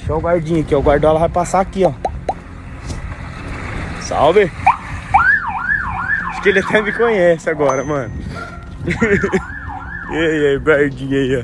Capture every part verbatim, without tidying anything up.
Ixi, olha o guardinha aqui, ó. O guardola vai passar aqui, ó. Salve! Acho que ele até me conhece agora, mano. E aí, aí, guardinha aí, ó.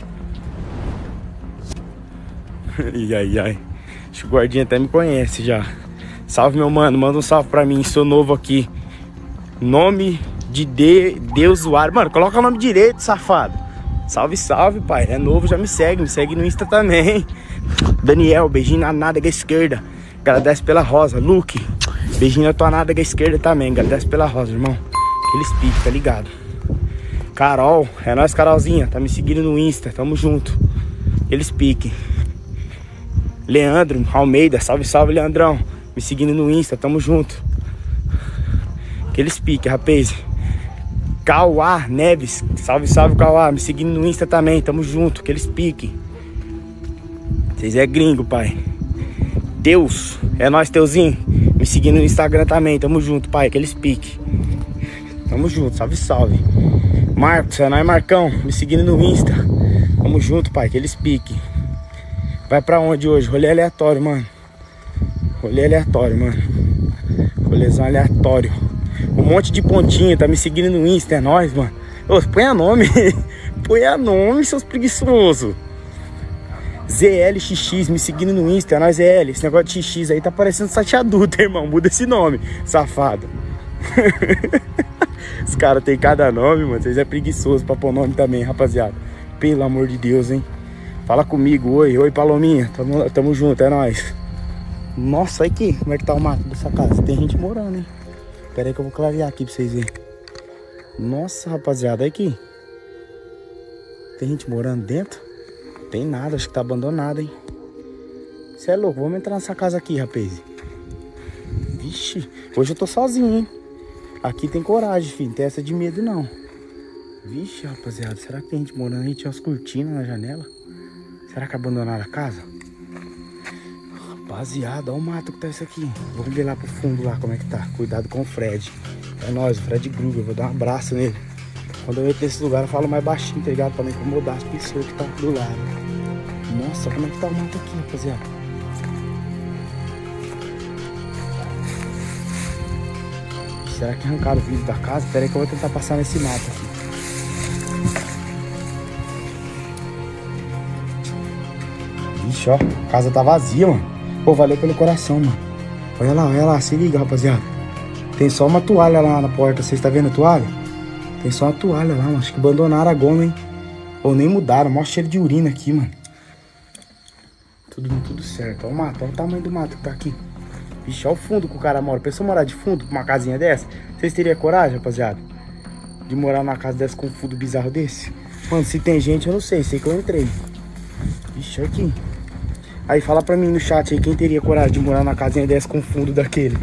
Ai, ai, ai. Acho que o guardinha até me conhece já. Salve, meu mano. Manda um salve pra mim. Sou novo aqui. Nome de, de Deus usuário. Mano, coloca o nome direito, safado. Salve, salve, pai. É novo, já me segue. Me segue no Insta também. Daniel, beijinho na nádega esquerda. Agradece pela rosa. Luke, beijinho na tua nádega esquerda também. Agradece pela rosa, irmão. Aqueles piques, tá ligado? Carol, é nóis, Carolzinha. Tá me seguindo no Insta. Tamo junto. Eles piquem. Leandro Almeida, salve, salve, Leandrão. Me seguindo no Insta, tamo junto. Aqueles piques, rapaz. Cauá Neves, salve, salve, Cauá. Me seguindo no Insta também, tamo junto. Aqueles piques. Vocês é gringo, pai. Deus, é nóis, Teuzinho. Me seguindo no Instagram também, tamo junto, pai. Aqueles piques. Tamo junto, salve, salve. Marcos, é nóis, Marcão. Me seguindo no Insta. Tamo junto, pai. Aqueles piques. Vai pra onde hoje? Rolê aleatório, mano. Rolê aleatório, mano. Rolezão aleatório. Um monte de pontinha, tá me seguindo no Insta, é nóis, mano. Ô, põe a nome. Põe a nome, seus preguiçosos. Z L X X, me seguindo no Insta, é nóis, Z L. Esse negócio de X X aí tá parecendo site adulto, irmão. Muda esse nome, safado. Os caras tem cada nome, mano. Vocês é preguiçoso pra pôr nome também, rapaziada. Pelo amor de Deus, hein. Fala comigo, oi, oi Palominha, tamo, tamo junto, é nóis. Nossa, olha aqui, como é que tá o mato dessa casa? Tem gente morando, hein? Pera aí que eu vou clarear aqui pra vocês verem. Nossa, rapaziada, olha aqui. Tem gente morando dentro? Tem nada, acho que tá abandonado, hein? Você é louco, vamos entrar nessa casa aqui, rapaz. Vixe, hoje eu tô sozinho, hein? Aqui tem coragem, filho, não tem essa de medo, não. Vixe, rapaziada, será que tem gente morando aí? Tinha umas cortinas na janela. Será que abandonaram a casa? Rapaziada, olha o mato que tá isso aqui. Vamos ver lá pro fundo lá como é que tá. Cuidado com o Fred. É nóis, o Fred Gruber. Vou dar um abraço nele. Quando eu entro nesse lugar eu falo mais baixinho, tá ligado? Pra não incomodar as pessoas que tá do lado. Nossa, como é que tá o mato aqui, rapaziada? Será que arrancaram o vidro da casa? Pera aí que eu vou tentar passar nesse mato aqui. Ixi, ó, a casa tá vazia, mano. Pô, valeu pelo coração, mano. Olha lá, olha lá, se liga, rapaziada. Tem só uma toalha lá na porta, vocês estão vendo a toalha? Tem só uma toalha lá, mano. Acho que abandonaram a goma, hein. Ou nem mudaram, mó cheiro de urina aqui, mano. Tudo, tudo certo, olha o mato, olha o tamanho do mato que tá aqui. Vixe, olha o fundo que o cara mora. Pensou morar de fundo com uma casinha dessa? Vocês teriam coragem, rapaziada? De morar numa casa dessa com um fundo bizarro desse? Mano, se tem gente, eu não sei, sei que eu entrei. Vixe, olha aqui. Aí fala pra mim no chat aí quem teria coragem de morar na casinha dessa com fundo daquele.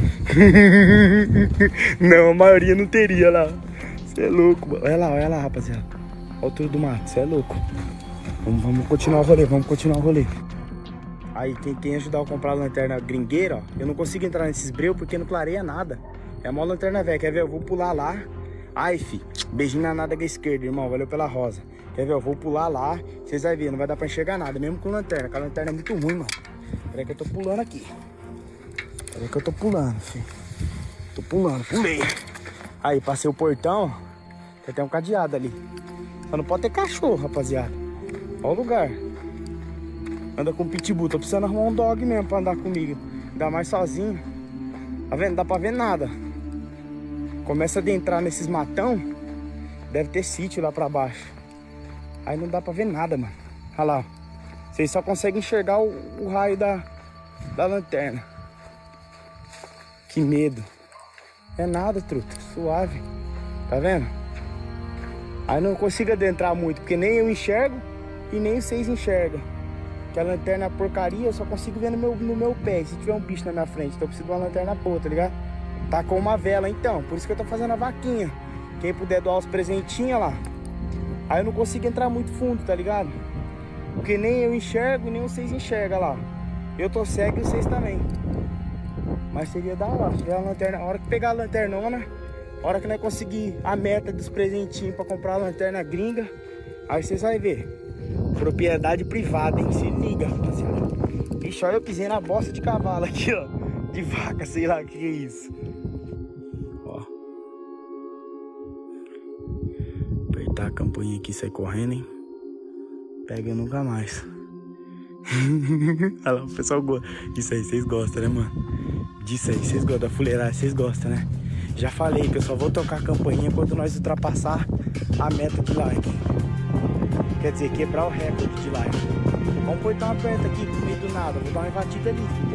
Não, a maioria não teria lá. Você é louco, mano. Olha lá, olha lá, rapaziada. Olha a altura do mato, você é louco. Vamos, vamos continuar o rolê, vamos continuar o rolê. Aí quem tem ajudar a comprar a lanterna gringueira, ó. Eu não consigo entrar nesses breu porque não clareia nada. É a maior lanterna velha, quer ver? Eu vou pular lá. Ai, fi, beijinho na nádega esquerda, irmão. Valeu pela rosa. Quer ver? Eu vou pular lá. Vocês vão ver, não vai dar pra enxergar nada, mesmo com lanterna. Porque a lanterna é muito ruim, mano. Peraí que eu tô pulando aqui. Peraí que eu tô pulando, filho. Tô pulando, pulei. Aí, passei o portão. Tem até um cadeado ali. Só não pode ter cachorro, rapaziada. Olha o lugar. Anda com pitbull. Tô precisando arrumar um dog mesmo pra andar comigo. Ainda mais sozinho. Tá vendo? Não dá pra ver nada. Começa a adentrar nesses matão. Deve ter sítio lá pra baixo. Aí não dá pra ver nada, mano. Olha lá. Vocês só conseguem enxergar o, o raio da, da lanterna. Que medo. É nada, truta. Suave. Tá vendo? Aí não consigo adentrar muito, porque nem eu enxergo e nem vocês enxergam. Que a lanterna é porcaria, eu só consigo ver no meu, no meu pé. Se tiver um bicho na minha frente, então eu preciso de uma lanterna boa, tá ligado? Tá com uma vela, então. Por isso que eu tô fazendo a vaquinha. Quem puder doar os presentinhos lá. Aí eu não consigo entrar muito fundo, tá ligado? Porque nem eu enxergo, nem vocês enxergam lá. Eu tô cego e vocês também. Mas seria da hora. Se tiver a lanterna, a hora que pegar a lanternona, a hora que nós conseguir a meta dos presentinhos pra comprar a lanterna gringa, aí vocês vão ver. Propriedade privada, hein? Se liga, rapaziada. Vixe, olha, eu pisei na bosta de cavalo aqui, ó. De vaca, sei lá o que é isso. Ó. Apertar a campainha aqui e sair correndo, hein? Pega nunca mais. Olha lá, o pessoal gosta. Isso aí, vocês gostam, né, mano? Disso aí, vocês gostam da fuleiragem, vocês gostam, né? Já falei que eu só vou tocar a campainha quando nós ultrapassar a meta de like. Quer dizer, quebrar o recorde de like. Vamos pôr uma aperta aqui no meio do nada. Vou dar uma invadida ali, filho.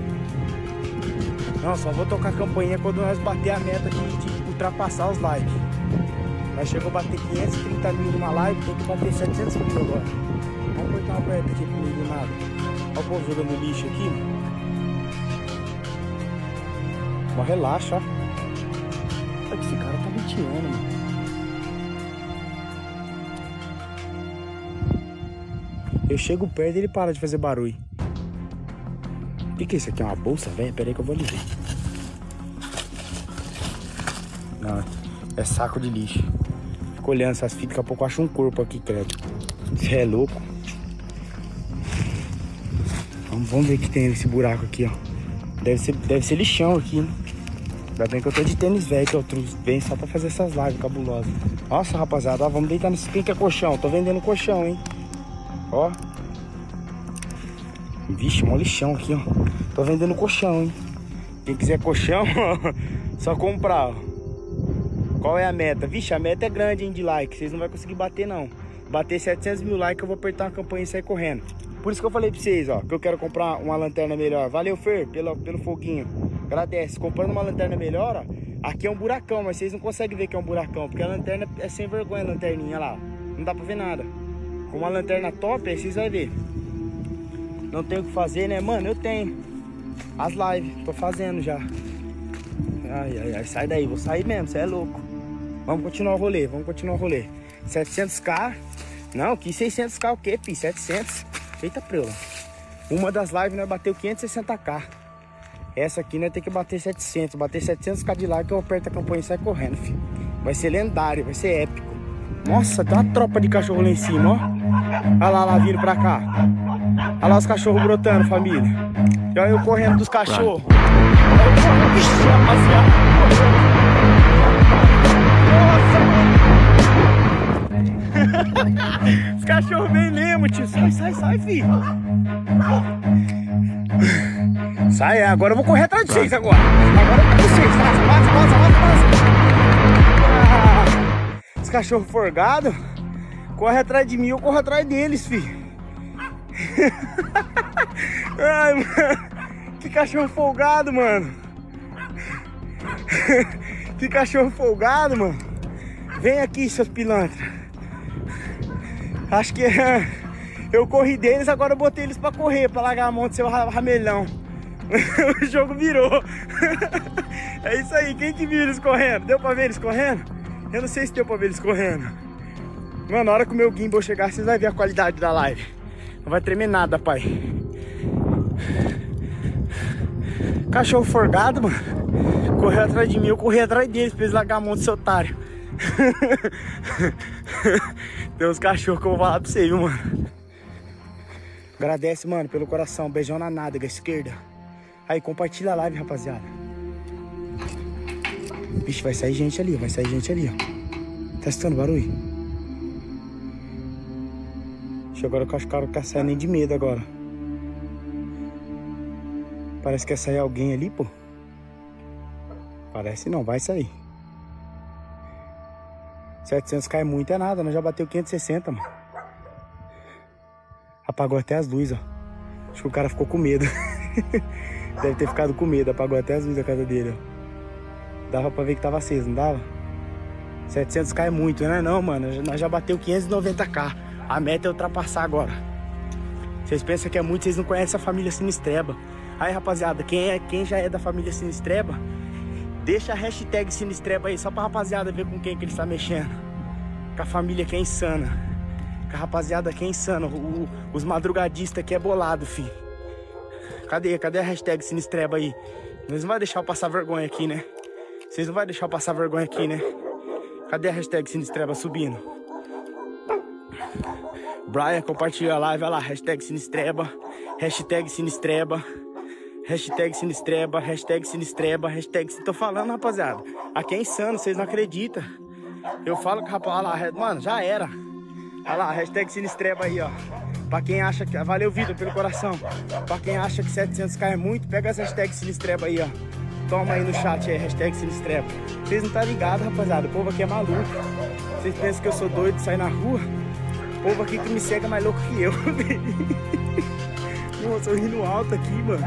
Não, só vou tocar a campainha quando nós bater a meta de, de ultrapassar os likes. Nós chegou a bater quinhentos e trinta mil numa live, tem que bater setecentos mil agora. Vamos pôr uma aperta aqui no meio do nada. Olha o povo jogando lixo aqui, mano. Mas relaxa, ó. Olha que esse cara tá mentindo, mano. Eu chego perto e ele para de fazer barulho. O que que é isso aqui? É uma bolsa, velho? Pera aí que eu vou ali ver. Não, é saco de lixo. Fico olhando essas fitas, daqui a pouco eu acho um corpo aqui, credo. Você é louco. Vamos, vamos ver o que tem nesse buraco aqui, ó. Deve ser, deve ser lixão aqui, né? Ainda bem que eu tô de tênis velho, que eu venho só pra fazer essas lives cabulosas. Nossa, rapaziada, ó, vamos deitar nesse... Quem que é colchão? Tô vendendo colchão, hein? Ó. Vixe, mó lixão aqui, ó. Tô vendendo colchão, hein? Quem quiser colchão, só comprar, ó. Qual é a meta? Vixe, a meta é grande, hein, de like. Vocês não vão conseguir bater, não. Bater setecentos mil likes, eu vou apertar uma campanha e sair correndo. Por isso que eu falei pra vocês, ó, que eu quero comprar uma lanterna melhor. Valeu, Fer, pelo, pelo foguinho. Agradece. Comprando uma lanterna melhor, ó. Aqui é um buracão, mas vocês não conseguem ver que é um buracão, porque a lanterna é sem vergonha, a lanterninha lá, ó. Não dá pra ver nada. Com uma lanterna top, aí vocês vão ver. Não tem o que fazer, né? Mano, eu tenho. As lives, tô fazendo já. Ai, ai, ai, sai daí, vou sair mesmo, você é louco. Vamos continuar o rolê, vamos continuar o rolê. setecentos k. Não, que seiscentos k o quê, pi? setecentos. Eita, preula. Uma das lives nós bateu quinhentos e sessenta k. Essa aqui nós tem que bater setecentos. Bater setecentos k de like, eu aperto a campanha e sai correndo, filho. Vai ser lendário, vai ser épico. Nossa, tem uma tropa de cachorro lá em cima, ó. Olha lá, lá vindo pra cá. Olha lá os cachorros brotando, família. E olha eu correndo dos cachorros. Ixi, rapaziada. Nossa. Os cachorros bem mesmo, tio. Sai, sai, sai, filho. Sai, agora eu vou correr atrás de vocês agora. Agora eu vou com vocês. Passa, passa, passa, passa, passa. Os cachorros forgados. Corre atrás de mim, eu corro atrás deles, filho. Ai, mano. Que cachorro folgado, mano. Que cachorro folgado, mano. Vem aqui, seus pilantras. Acho que eu corri deles, agora eu botei eles pra correr, pra largar a mão do seu ramelhão. O jogo virou. É isso aí, quem que viu eles correndo? Deu pra ver eles correndo? Eu não sei se deu pra ver eles correndo. Mano, na hora que o meu gimbal chegar, vocês vão ver a qualidade da live. Não vai tremer nada, pai. Cachorro forgado, mano. Correu atrás de mim, eu corri atrás deles pra eles largar a mão do seu otário. Tem uns cachorros que eu vou falar pra você, viu, mano? Agradece, mano, pelo coração. Beijão na nádega esquerda. Aí, compartilha a live, rapaziada. Vixe, vai sair gente ali, vai sair gente ali, ó. Tá escutando barulho? Deixa agora que eu acho que o cara quer sair nem de medo agora. Parece que quer sair alguém ali, pô. Parece não, vai sair. setecentos k é muito, é nada, nós já bateu quinhentos e sessenta, mano. Apagou até as luzes, ó. Acho que o cara ficou com medo. Deve ter ficado com medo, apagou até as luzes da casa dele, ó. Dava pra ver que tava aceso, não dava? setecentos k é muito, né? Não, mano, nós já bateu quinhentos e noventa k. A meta é ultrapassar agora. Vocês pensam que é muito, vocês não conhecem a família Sinistreba. Aí, rapaziada, quem, é, quem já é da família Sinistreba, deixa a hashtag Sinistreba aí, só pra rapaziada ver com quem que ele está mexendo. Com a família que é insana. Com a rapaziada que é insana. O, o, os madrugadistas que é bolado, fi. Cadê? Cadê a hashtag Sinistreba aí? Vocês não vão deixar eu passar vergonha aqui, né? Vocês não vão deixar eu passar vergonha aqui, né? Cadê a hashtag Sinistreba subindo? Brian, compartilha a live, olha lá, hashtag Sinistreba, hashtag Sinistreba, hashtag Sinistreba, hashtag Sinistreba, hashtag... Tô falando, rapaziada, aqui é insano, vocês não acreditam. Eu falo que, rapaz, olha lá, mano, já era. Olha lá, hashtag Sinistreba aí, ó. Pra quem acha que... Valeu, Vitor, pelo coração. Pra quem acha que setecentos k é muito, pega essa hashtag Sinistreba aí, ó. Toma aí no chat aí, hashtag Sinistreba. Vocês não tá ligado, rapaziada, o povo aqui é maluco. Vocês pensam que eu sou doido de sair na rua? O povo aqui que me segue é mais louco que eu. Nossa, eu rindo alto aqui, mano.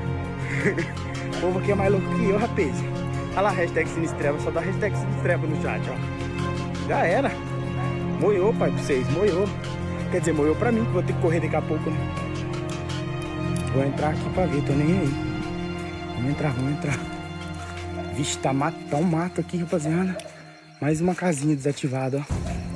O povo aqui é mais louco que eu, rapaz. Olha lá, hashtag Sinistreba, só dá hashtag Sinistreba no chat, ó. Já era. Moiou, pai, pra vocês, moiou. Quer dizer, moiou pra mim, que vou ter que correr daqui a pouco, né? Vou entrar aqui pra ver, tô nem aí. Vamos entrar, vamos entrar. Vixe, tá, mato, tá um mato aqui, rapaziada. Mais uma casinha desativada, ó.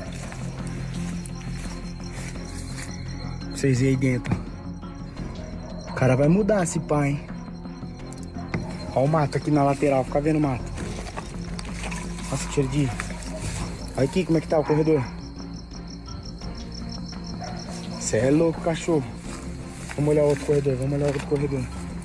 Pra vocês verem aí dentro. O cara vai mudar esse pai, hein? Ó o mato aqui na lateral, fica vendo o mato. Nossa, que cheiro de... Olha aqui como é que tá o corredor. Cê é louco, cachorro. Vamos olhar outro corredor, vamos olhar outro corredor.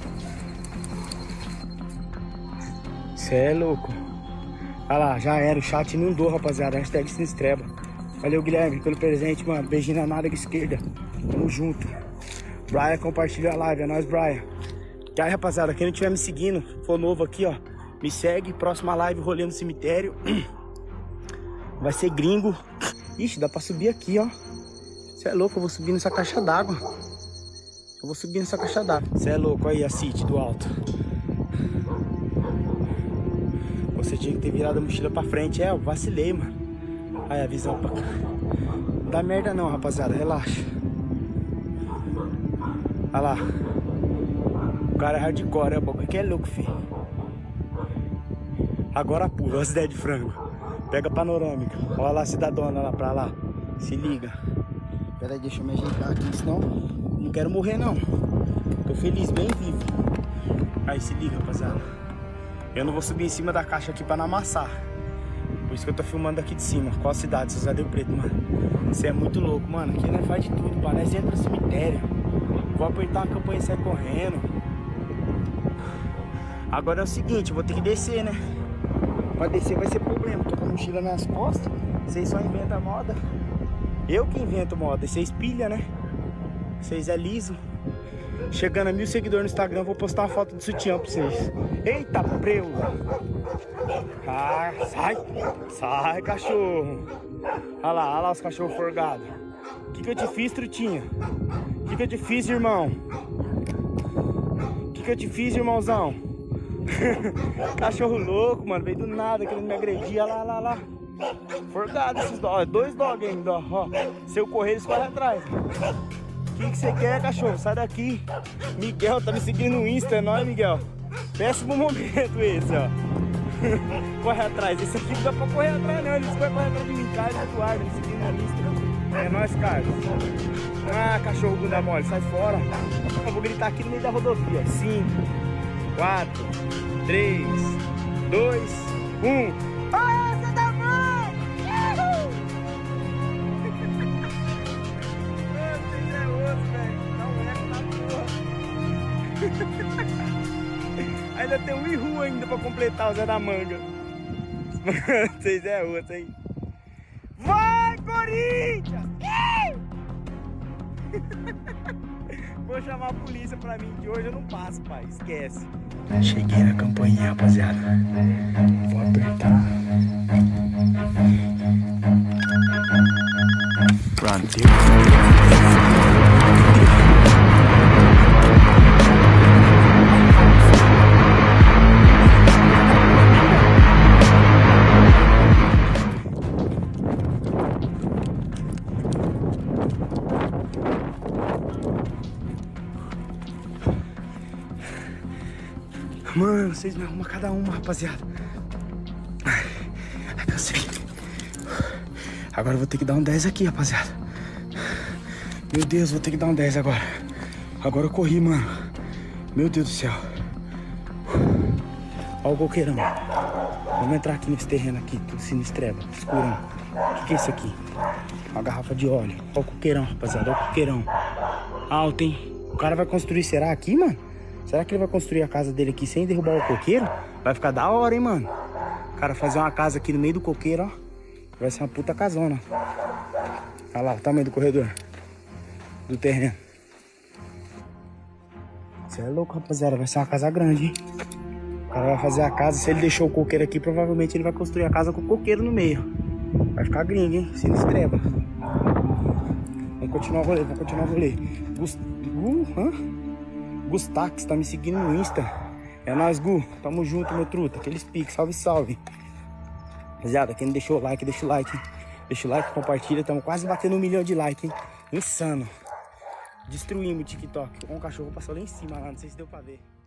Cê é louco. Olha lá, já era, o chat inundou, rapaziada. Hashtag Sinistreba. Valeu, Guilherme, pelo presente, mano. Beijinho na nádega esquerda. Tamo junto. Brian, compartilha a live. É nóis, Brian. E aí, rapaziada, quem não estiver me seguindo, for novo aqui, ó, me segue. Próxima live, rolê no cemitério. Vai ser gringo. Ixi, dá pra subir aqui, ó. Você é louco, eu vou subir nessa caixa d'água. Eu vou subir nessa caixa d'água. Você é louco, aí a City do alto. Você tinha que ter virado a mochila pra frente. É, eu vacilei, mano. Aí a visão pra cá. Não dá merda não, rapaziada, relaxa. Olha lá. O cara é hardcore, é o bagulho que é louco, filho. Agora pula, olha as ideias de frango. Pega a panorâmica. Olha lá a cidadona lá pra lá. Se liga. Pera aí, deixa eu me ajeitar aqui, senão não quero morrer não. Tô feliz, bem vivo. Aí, se liga, rapaziada. Eu não vou subir em cima da caixa aqui pra não amassar. Por isso que eu tô filmando aqui de cima. Qual a cidade? São José do Rio Preto, mano. Você é muito louco, mano. Aqui nós faz de tudo, parece entra no cemitério. Vou apertar a campanha e sair correndo. Agora é o seguinte, eu vou ter que descer, né? Pra descer vai ser problema. Tô com a mochila nas costas. Vocês só inventam moda. Eu que invento moda. Vocês pilham, né? Vocês é liso. Chegando a mil seguidores no Instagram, vou postar uma foto de sutiã pra vocês. Eita, preu! Ah, sai! Sai, cachorro! Olha lá, olha lá os cachorros forgados. O que que eu te fiz, trutinha? O que que eu te fiz, irmão? O que que eu te fiz, irmãozão? Cachorro louco, mano. Veio do nada, querendo me agredir. Olha lá, olha lá, olha lá. Forgado esses dogs. Dois dogs ainda, ó. Se eu correr, eles correm atrás. O que que você quer, cachorro? Sai daqui. Miguel tá me seguindo no Insta, é nóis, Miguel. Péssimo momento esse, ó. Corre atrás. Esse aqui não dá pra correr atrás, não. Eles correm atrás de mim, Carlos Eduardo, me seguindo no Insta. É nóis, Carlos. Ah, cachorro bunda mole, sai fora. Eu vou gritar aqui no meio da rodovia. cinco, quatro, três, dois, um. Ah, você tá bom! Uhul! Vocês é outro, velho. Dá um eco na porra. Ainda tem um Ihu ainda pra completar o Zé da Manga. Vocês é outro, hein? Vai, Corinthians! Vou chamar a polícia pra mim, que hoje eu não passo, pai. Esquece. Cheguei na campainha, rapaziada. Vou apertar. Pronto. Mano, vocês me arrumam cada uma, rapaziada. Ai, ai, cansei. Agora eu vou ter que dar um dez aqui, rapaziada. Meu Deus, vou ter que dar um dez agora. Agora eu corri, mano. Meu Deus do céu. Olha o coqueirão. Vamos entrar aqui nesse terreno aqui, tudo sinistreba, escurão. O que que é isso aqui? Uma garrafa de óleo. Ó o coqueirão, rapaziada. Ó o coqueirão. Alto, hein? O cara vai construir, será aqui, mano? Será que ele vai construir a casa dele aqui sem derrubar o coqueiro? Vai ficar da hora, hein, mano? O cara fazer uma casa aqui no meio do coqueiro, ó. Vai ser uma puta casona. Olha lá o tamanho do corredor. Do terreno. Você é louco, rapaziada. Vai ser uma casa grande, hein? O cara vai fazer a casa. Se ele deixou o coqueiro aqui, provavelmente ele vai construir a casa com o coqueiro no meio. Vai ficar gringo, hein? Se estreba. Vamos continuar o rolê, vamos continuar o rolê. Gust... Gu? Hã? Gustax, tá me seguindo no Insta. É nóis, Gu. Tamo junto, meu truta. Aqueles piques, salve, salve. Rapaziada, quem não deixou o like, deixa o like, hein? Deixa o like, compartilha. Tamo quase batendo um milhão de like, hein? Insano. Destruímos o TikTok. Um cachorro passou lá em cima, lá. Não sei se deu pra ver.